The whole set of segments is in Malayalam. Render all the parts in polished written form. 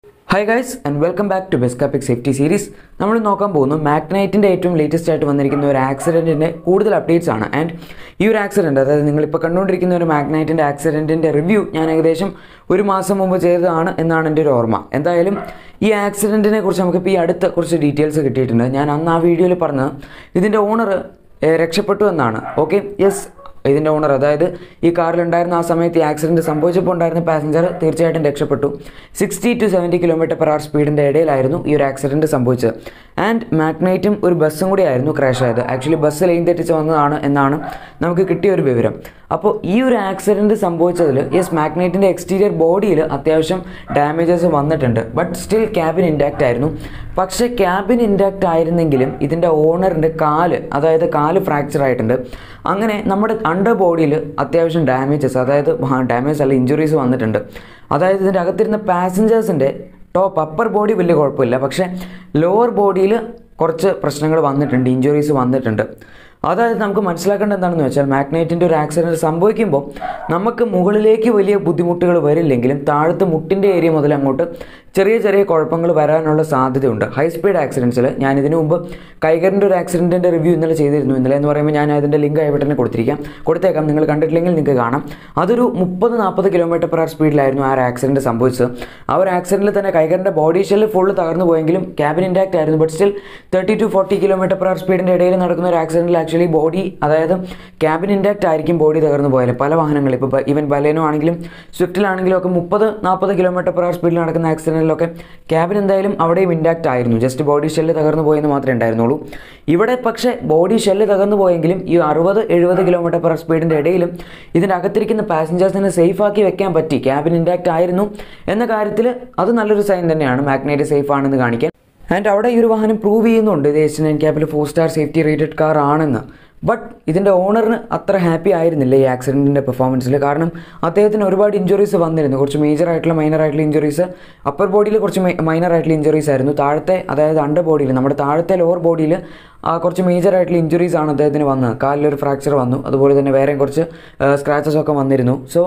Hi guys and welcome back to Best Capic Safety Series. നമ്മൾ നോക്കാൻ പോകുന്നു മാഗ്നൈറ്റിൻ്റെ ഏറ്റവും ലേറ്റസ്റ്റ് ആയിട്ട് വന്നിരിക്കുന്ന ഒരു ആക്സിഡൻറ്റിൻ്റെ കൂടുതൽ അപ്ഡേറ്റ്സ് ആണ്. ആൻഡ് ഈ ഒരു ആക്സിഡൻറ്റ്, അതായത് നിങ്ങളിപ്പോൾ കണ്ടുകൊണ്ടിരിക്കുന്ന ഒരു മാഗ്നൈറ്റിൻ്റെ ആക്സിഡൻറ്റിൻ്റെ റിവ്യൂ ഞാൻ ഏകദേശം ഒരു മാസം മുമ്പ് ചെയ്തതാണ് എന്നാണ് എൻ്റെ ഒരു ഓർമ്മ. എന്തായാലും ഈ ആക്സിഡൻറ്റിനെ കുറിച്ച് നമുക്കിപ്പോൾ ഈ അടുത്ത കുറച്ച് ഡീറ്റെയിൽസ് കിട്ടിയിട്ടുണ്ട്. ഞാൻ അന്ന് ആ വീഡിയോയിൽ പറഞ്ഞത് ഇതിൻ്റെ ഓണർ രക്ഷപ്പെട്ടു എന്നാണ്. ഓക്കെ, യെസ്, ഇതിൻ്റെ ഓണർ, അതായത് ഈ കാറിലുണ്ടായിരുന്ന ആ സമയത്ത് ഈ ആക്സിഡൻറ്റ് സംഭവിച്ചപ്പോൾ ഉണ്ടായിരുന്ന പാസഞ്ചർ തീർച്ചയായിട്ടും രക്ഷപ്പെട്ടു. 60 to 70 km/h സ്പീഡിൻ്റെ ഇടയിലായിരുന്നു ഈ ഒരു ആക്സിഡൻറ്റ് സംഭവിച്ചത്. ആൻഡ് മാഗ്നൈറ്റും ഒരു ബസ്സും കൂടി ആയിരുന്നു ക്രാഷ് ആയത്. ആക്ച്വലി ബസ് ലൈൻ തെറ്റിച്ച് വന്നതാണ് എന്നാണ് നമുക്ക് കിട്ടിയ ഒരു വിവരം. അപ്പോൾ ഈ ഒരു ആക്സിഡൻറ്റ് സംഭവിച്ചതിൽ യെസ്, മാഗ്നൈറ്റിൻ്റെ എക്സ്റ്റീരിയർ ബോഡിയിൽ അത്യാവശ്യം ഡാമേജസ് വന്നിട്ടുണ്ട്. ബട്ട് സ്റ്റിൽ ക്യാബിൻ ഇൻടാക്റ്റ് ആയിരുന്നു. പക്ഷേ ക്യാബിൻ ഇൻടാക്റ്റ് ആയിരുന്നെങ്കിലും ഇതിൻ്റെ ഓണറിൻ്റെ അതായത് കാല് ഫ്രാക്ചർ ആയിട്ടുണ്ട്. അങ്ങനെ നമ്മുടെ അണ്ടർ ബോഡിയിൽ അത്യാവശ്യം ഡാമേജസ്, അതായത് ഡാമേജ് അല്ല, ഇഞ്ചുറീസ് വന്നിട്ടുണ്ട്. അതായത് ഇതിൻ്റെ അകത്തിരുന്ന പാസഞ്ചേഴ്സിൻ്റെ അപ്പർ ബോഡി വലിയ കുഴപ്പമില്ല, പക്ഷേ ലോവർ ബോഡിയിൽ കുറച്ച് പ്രശ്നങ്ങൾ വന്നിട്ടുണ്ട്, ഇഞ്ചുറീസ് വന്നിട്ടുണ്ട്. അതായത് നമുക്ക് മനസ്സിലാക്കേണ്ടത് എന്താണെന്ന് വെച്ചാൽ, മാഗ്നൈറ്റിൻ്റെ ഒരു ആക്സിഡൻറ്റ് സംഭവിക്കുമ്പോൾ നമുക്ക് മുകളിലേക്ക് വലിയ ബുദ്ധിമുട്ടുകൾ വരില്ലെങ്കിലും താഴത്ത് മുട്ടിൻ്റെ ഏരിയ മുതൽ അങ്ങോട്ട് ചെറിയ ചെറിയ കുഴപ്പങ്ങൾ വരാനുള്ള സാധ്യതയുണ്ട്. ഹൈ സ്പീഡ് ആക്സിഡൻസിൽ ഞാൻ ഇതിനു മുമ്പ് കൈകറിൻ്റെ ഒരു ആക്സിഡൻറ്റിൻ്റെ റിവ്യൂ ഇന്നലെ ചെയ്തിരുന്നു. ഇന്നലെ എന്ന് പറയുമ്പോൾ ഞാൻ അതിൻ്റെ ലിങ്ക് ആയിട്ട് കൊടുത്തേക്കാം, നിങ്ങൾ കണ്ടിട്ടില്ലെങ്കിൽ നിങ്ങൾക്ക് കാണാം. അതൊരു 30-40 km/h സ്പീഡിലായിരുന്നു ആ ഒരു ആക്സിഡൻറ്റ് സംഭവിച്ചത്. ആ ഒരു ആക്സിഡൻറ്റിൽ തന്നെ കൈകറിൻ്റെ ബോഡി ഷെല്ല് ഫുള്ള് തകർന്നു പോയെങ്കിലും ക്യാബിൻ ഇൻടാക്റ്റ് ആയിരുന്നു. ബട്ട് സ്റ്റിൽ 30 to 40 km/h സ്പീഡിൻ്റെ ഇടയിൽ നടക്കുന്ന ഒരു ആക്സിഡൻറ്റിൽ ആക്ച്വലി ബോഡി, അതായത് ക്യാബിൻ ഇൻടാക്റ്റ് ആയിരിക്കും ബോഡി തകർന്നു പോയാൽ. പല വാഹനങ്ങൾ, ഇപ്പോൾ ഈവൻ ബലേനോ ആണെങ്കിലും സ്വിഫ്റ്റിലാണെങ്കിലും ഒക്കെ 30-40 km/h സ്പീഡിൽ നടക്കുന്ന ആക്സിഡൻറ്റിലൊക്കെ ക്യാബിൻ എന്തായാലും അവിടെയും ഇൻടാക്റ്റ് ആയിരുന്നു. ജസ്റ്റ് ബോഡി ഷെല്ല് തകർന്നു പോയെന്ന് മാത്രമേ ഉണ്ടായിരുന്നുള്ളൂ. ഇവിടെ പക്ഷേ ബോഡി ഷെല്ല് തകർന്നു പോയെങ്കിലും ഈ 60-70 km/h സ്പീഡിൻ്റെ ഇടയിലും ഇതിൻ്റെ അകത്തിരിക്കുന്ന പാസഞ്ചേഴ്സിനെ സേഫാക്കി വെക്കാൻ പറ്റി, ക്യാബിൻ ഇൻടാക്റ്റ് ആയിരുന്നു എന്ന കാര്യത്തിൽ അത് നല്ലൊരു സൈൻ തന്നെയാണ്, മാഗ്നൈറ്റ് സേഫ് ആണെന്ന് കാണിക്കാൻ. ആൻഡ് അവിടെ ഈ ഒരു വാഹനം പ്രൂവ് ചെയ്യുന്നുണ്ട് ഇത് S9 ക്യാബിൽ 4-star സേഫ്റ്റി റേറ്റഡ് കാർ ആണെന്ന്. ബട്ട് ഇതിൻ്റെ ഓണറിന് അത്ര ഹാപ്പി ആയിരുന്നില്ല ഈ ആക്സിഡൻറ്റിൻ്റെ പെർഫോമൻസിൽ. കാരണം അദ്ദേഹത്തിന് ഒരുപാട് ഇഞ്ചുറീസ് വന്നിരുന്നു, കുറച്ച് മൈനർ ആയിട്ടുള്ള ഇഞ്ചുറീസ്. അപ്പർ ബോഡിയിൽ കുറച്ച് മൈനർ ആയിട്ടുള്ള ഇഞ്ചുറീസ് ആയിരുന്നു. താഴത്തെ, അതായത് അണ്ടർ ബോഡിയിൽ, നമ്മുടെ താഴത്തെ ലോവർ ബോഡിയിൽ കുറച്ച് മേജർ ആയിട്ടുള്ള ഇഞ്ചുറീസ് ആണ് അദ്ദേഹത്തിന് വന്നത്. കാലിലൊരു ഫ്രാക്ചർ വന്നു, അതുപോലെ തന്നെ വേറെയും കുറച്ച് സ്ക്രാച്ചസ് ഒക്കെ വന്നിരുന്നു. സോ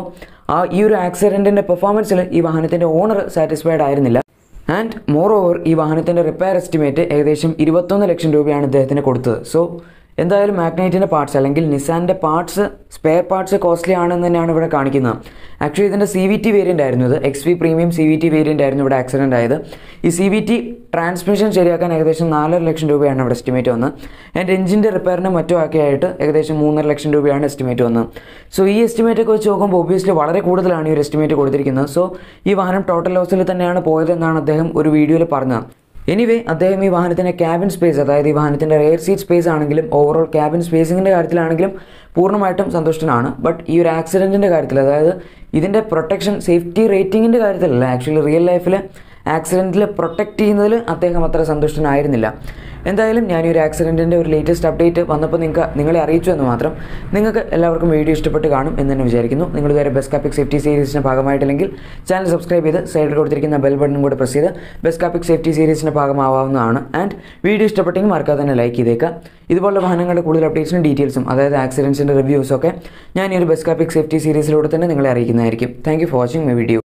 ഈ ഒരു ആക്സിഡൻറ്റിൻ്റെ പെർഫോമൻസിൽ ഈ വാഹനത്തിൻ്റെ ഓണർ സാറ്റിസ്ഫൈഡ് ആയിരുന്നില്ല. ആൻഡ് മോർ ഓവർ ഈ വാഹനത്തിൻ്റെ റിപ്പയർ എസ്റ്റിമേറ്റ് ഏകദേശം 21 ലക്ഷം രൂപയാണ് അദ്ദേഹത്തിന് കൊടുത്തത്. സോ എന്തായാലും മാഗ്നൈറ്റിൻ്റെ പാർട്സ് അല്ലെങ്കിൽ നിസാൻ്റെ സ്പെയർ പാർട്സ് കോസ്റ്റ്ലി ആണെന്ന് തന്നെയാണ് ഇവിടെ കാണിക്കുന്നത്. ആക്ച്വലി ഇതിൻ്റെ CVT വേരിയൻ്റ് ആയിരുന്നു ഇത്, XV പ്രീമിയം CVT വേരിയൻ്റ് ആയിരുന്നു ഇവിടെ ആക്സിഡൻ്റ് ആയത്. ഈ CVT ട്രാൻസ്മിഷൻ ശരിയാക്കാൻ ഏകദേശം 4.5 ലക്ഷം രൂപയാണ് ഇവിടെ എസ്റ്റിമേറ്റ് വന്നത്. ആൻഡ് എഞ്ചിൻ്റെ റിപ്പയറിനും മറ്റും ഒക്കെ ആയിട്ട് ഏകദേശം 3.5 ലക്ഷം രൂപയാണ് എസ്റ്റിമേറ്റ് വന്നത്. സോ ഈ എസ്റ്റിമേറ്റ് ഒക്കെ വെച്ച് നോക്കുമ്പോൾ ഒബ്വിയസ്ലി വളരെ കൂടുതലാണ് ഈ ഒരു എസ്റ്റിമേറ്റ് കൊടുത്തിരിക്കുന്നത്. സോ ഈ വാഹനം ടോട്ടൽ ലോസിൽ തന്നെയാണ് പോയതെന്നാണ് അദ്ദേഹം ഒരു വീഡിയോയിൽ പറഞ്ഞത്. എനിവേ, അദ്ദേഹം ഈ വാഹനത്തിൻ്റെ ക്യാബിൻ സ്പേസ്, അതായത് ഈ വാഹനത്തിൻ്റെ റെയർ സീറ്റ് സ്പേസ് ആണെങ്കിലും ഓവറോൾ ക്യാബിൻ സ്പേസിങ്ങിൻ്റെ കാര്യത്തിലാണെങ്കിലും പൂർണ്ണമായിട്ടും സന്തുഷ്ടനാണ്. ബട്ട് ഈ ഒരു ആക്സിഡൻറ്റിൻ്റെ കാര്യത്തിൽ, അതായത് ഇതിൻ്റെ പ്രൊട്ടക്ഷൻ സേഫ്റ്റി റേറ്റിങ്ങിൻ്റെ കാര്യത്തിലല്ല, ആക്ച്വലി റിയൽ ലൈഫിൽ ആക്സിഡൻറ്റിൽ പ്രൊട്ടക്റ്റ് ചെയ്യുന്നതിൽ അദ്ദേഹം അത്ര സന്തുഷ്ടനായിരുന്നില്ല. എന്തായാലും ഞാൻ ഈ ഒരു ആക്സിഡൻറ്റിൻ്റെ ഒരു ലേറ്റസ്റ്റ് അപ്ഡേറ്റ് വന്നപ്പോൾ നിങ്ങളെ അറിയിച്ചു എന്ന് മാത്രം. നിങ്ങൾക്ക് എല്ലാവർക്കും വീഡിയോ ഇഷ്ടപ്പെട്ട് കാണും എന്ന് തന്നെ വിചാരിക്കുന്നു. നിങ്ങൾ ഇതുവരെ ബെസ്റ്റ് കാപ്പിക് സേഫ്റ്റി സീരീസിൻ്റെ ഭാഗമായിട്ടില്ലെങ്കിൽ ചാനൽ സബ്സ്ക്രൈബ് ചെയ്ത് സൈഡിൽ കൊടുത്തിരിക്കുന്ന ബെൽ ബട്ടണും കൂടെ പ്രസ് ചെയ്ത് ബെസ്റ്റ് കാപ്പിക് സേഫ്റ്റി സീരീസിൻ്റെ ഭാഗമാവാവുന്നതാണ്. ആൻഡ് വീഡിയോ ഇഷ്ടപ്പെട്ടെങ്കിൽ മറക്കാതെ തന്നെ ലൈക്ക് ചെയ്തേക്കുക. ഇതുപോലുള്ള വാഹനങ്ങളുടെ കൂടുതൽ അപ്ഡേറ്റ്സും ഡീറ്റെയിൽസും, അതായത് ആക്സിഡൻസിൻ്റെ റിവ്യൂസൊക്കെ ഞാൻ ഈ ഒരു ബെസ്റ്റ് കാപ്പിക് സേഫ്റ്റി സീരീസിലൂടെ തന്നെ നിങ്ങളെ അറിയിക്കുന്നതായിരിക്കും. Thank you for watching my video.